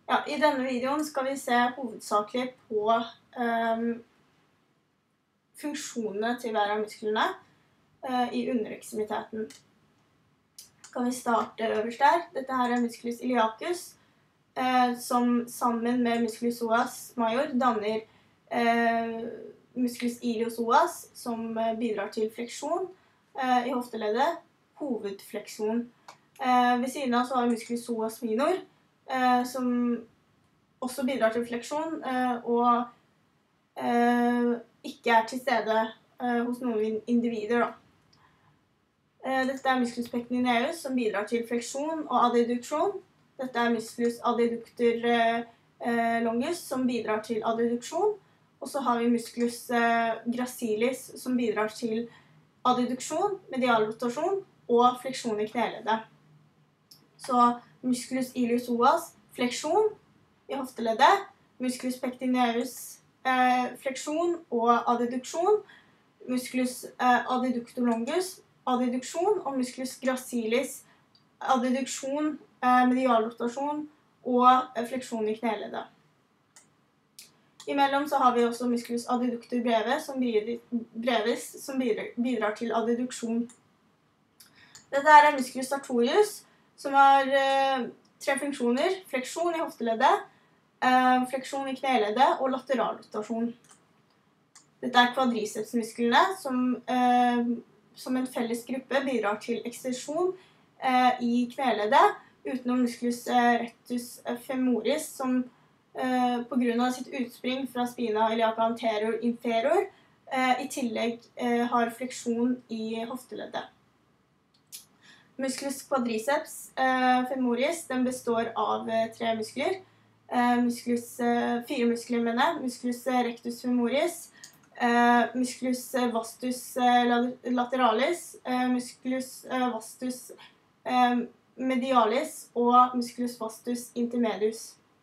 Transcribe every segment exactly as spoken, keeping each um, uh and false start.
Ja, I denne videoen skal vi se hovedsakelig på um, funksjonene til hver av musklene uh, i underekstremiteten. Kan vi starte øverst der. Dette her er musculus iliacus, uh, som sammen med musculus psoas major danner uh, musculus iliopsoas, som uh, bidrar til fleksjon uh, i hofteleddet, hovedfleksjon. Uh, ved siden av så har vi musculus psoas minor, uh, som også bidrar til fleksjon, uh, og uh, ikke er til stede uh, hos noen individer. Da. Uh, dette er musculus pectineus, som bidrar til fleksjon og adduksjon. Dette er musculus adductor uh, longus, som bidrar til adduksjon. Og så har vi musculus uh, gracilis, som bidrar til adduksjon, medial rotasjon og fleksjon i kneleddet. Så musculus iliopsoas, fleksjon i hofteleddet, musculus pectineus, eh, fleksjon og adduksjon, musculus eh, adductor longus, adduksjon, og musculus gracilis, adduksjon, eh, medial rotasjon og eh, fleksjon i kneleddet. Imellom så har vi også musculus adductor brevis, som bidrar, brevis, som bidrar, bidrar til adduksjon. Dette er musculus sartorius, som har eh, tre funksjoner: fleksjon i hofteleddet, eh, fleksjon i kneleddet og lateral rotasjon. Dette er kvadricepsmusklene, som, eh, som en felles gruppe bidrar til ekstensjon eh, i kneleddet, utenom musculus eh, rectus femoris, som eh, på grunn av sitt utspring fra spina iliaca anterior inferior eh, i tillegg eh, har fleksjon i hofteleddet. Musculus quadriceps eh, femoris, den består av eh, tre muskler. Eh, musculus, eh, fire muskler, mener jeg. Musculus rectus femoris, eh, musculus vastus eh, lateralis, eh, musculus eh, vastus eh, medialis og musculus vastus intermedius.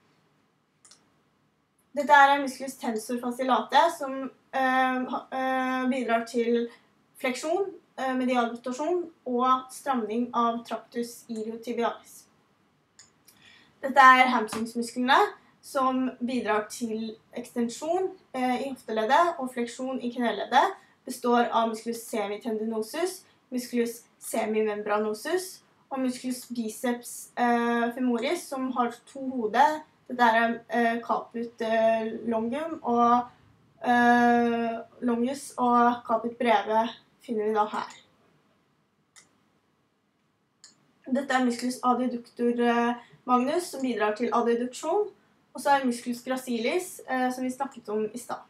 Dette er musculus tensor fasciolate, som eh, eh, bidrar til fleksjon, medial rotasjon og stramning av tractus iliotibialis. Dette er hamstringsmusklene, som bidrar til ekstensjon eh, i hofteleddet og fleksjon i kneleddet. Består av musculus semitendinosus, musculus semimembranosus og musculus biceps eh, femoris, som har to hoder. Dette er eh, caput eh, longum og eh, longus, og caput breve finner vi da her. Dette er musculus adductor magnus, som bidrar til adduksjon, og så er musculus gracilis, eh, som vi snakket om i stad.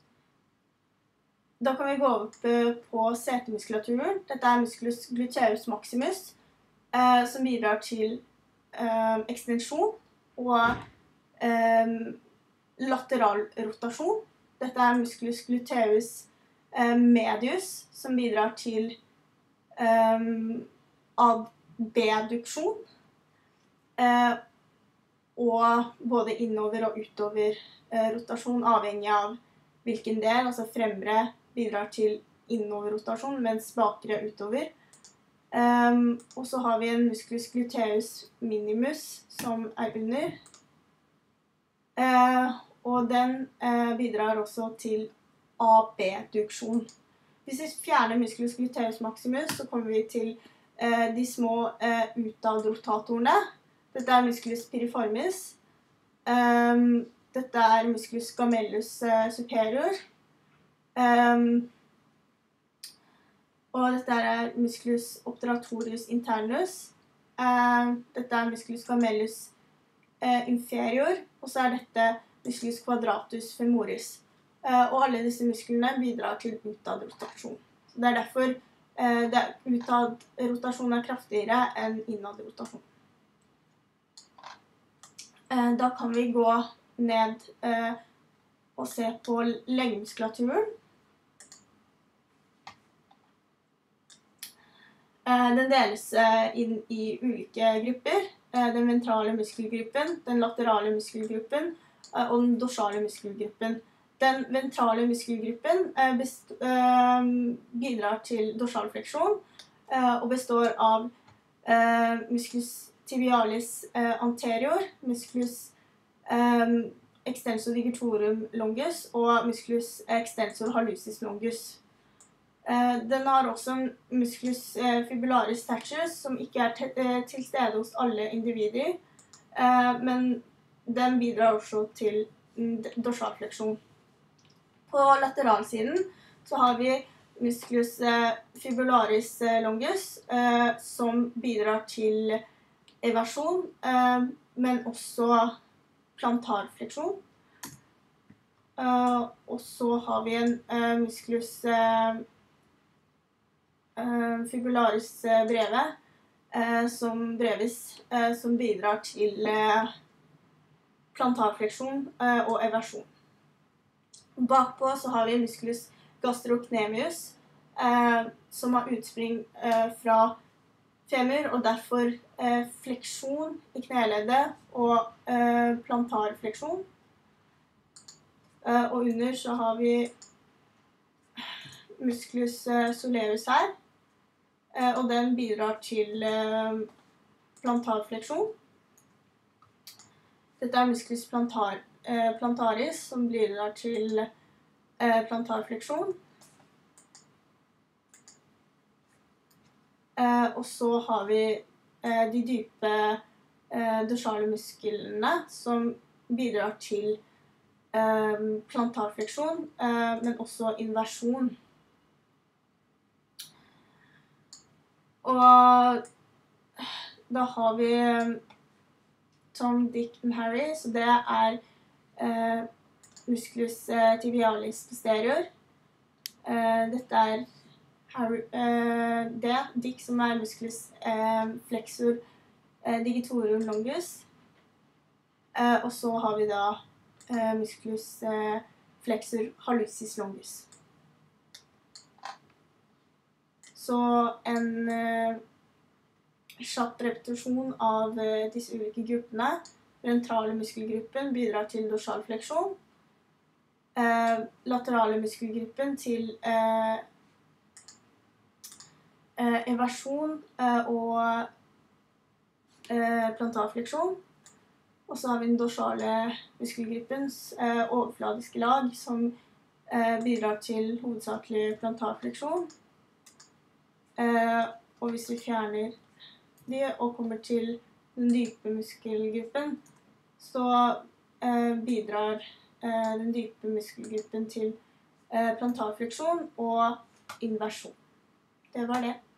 Da kan vi gå opp på setemuskulaturen. Dette er musculus gluteus maximus, eh, som bidrar til eh, ekstensjon og eh, lateral rotasjon. Dette er musculus gluteus medius, som bidrar til um, abduksjon, uh, og både innover og utover uh, rotasjon, avhengig av hvilken del. Altså fremre bidrar til innover rotasjon, mens bakre utover. Um, og så har vi en musculus gluteus minimus, som er under. Uh, og den uh, bidrar også til abduksjon. Hvis vi fjerner musculus gluteus maximus, så kommer vi til eh, de små eh, utadrotatorene. Dette er musculus piriformis. Um, dette er musculus gemellus eh, superior. Um, og dette er musculus obturatorius internus. Uh, dette er musculus gemellus eh, inferior. Og så er dette musculus quadratus femoris. Uh, og alle disse musklene bidrar til utadrotasjon. Så det er derfor uh, det er utadrotasjon er kraftigere enn innadrotasjon. Uh, da kan vi gå ned uh, og se på leggmuskulaturen. Uh, den deles uh, inn i ulike grupper. Uh, den ventrale muskelgruppen, den laterale muskelgruppen uh, og den dorsale muskelgruppen. Den ventrale muskelgruppen eh, best, eh, bidrar til dorsalfleksjon eh, og består av eh, musculus tibialis eh, anterior, musculus um, extensor digitorum longus og musculus extensor hallucis longus. Uh, den har også en musculus uh, fibularis tertius, som ikke er til, uh, til stede hos alle individer, uh, men den bidrar også til dorsalfleksjon. På lateralsiden så har vi musculus uh, fibularis longus, uh, som bidrar til eversjon, uh, men også plantarfleksjon. Uh, og så har vi en uh, musculus uh, uh, fibularis uh, breve, uh, som brevis, uh, som bidrar til uh, plantarfleksjon uh, og eversjon. Bakpå så har vi musculus gastrocnemius, uh, som har utspring uh, fra femur, og derfor eh, fleksjon i kneleddet og eh, plantarfleksjon. Eh, og under så har vi musculus eh, soleus her, eh, og den bidrar til eh, plantarfleksjon. Dette er musculus plantar, eh, plantaris, som bidrar til eh, plantarfleksjon. Uh, og så har vi uh, de dype uh, dorsale musklene som bidrar til uh, plantarfleksjon, uh, men også inversjon. Og da har vi Tom, Dick and Harry, så det er uh, musculus tibialis posterior. Uh, dette er Harry, uh, det, Dick, som er musculus uh, flexor uh, digitorum longus. Uh, og så har vi da uh, musculus uh, flexor hallucis longus. Så en uh, kjapp repetisjon av uh, disse ulike gruppene. Ventrale muskelgruppen bidrar til dorsalfleksjon. Uh, laterale muskelgruppen til uh, Uh, eversjon uh, og uh, plantarfleksjon. Og så har vi den dorsale muskelgruppens uh, overfladiske lag, som uh, bidrar til hovedsakelig plantarfleksjon. Uh, og hvis vi fjerner de og kommer til den dype muskelgruppen, så uh, bidrar uh, den dype muskelgruppen til uh, plantarfleksjon og inversjon. Det var det.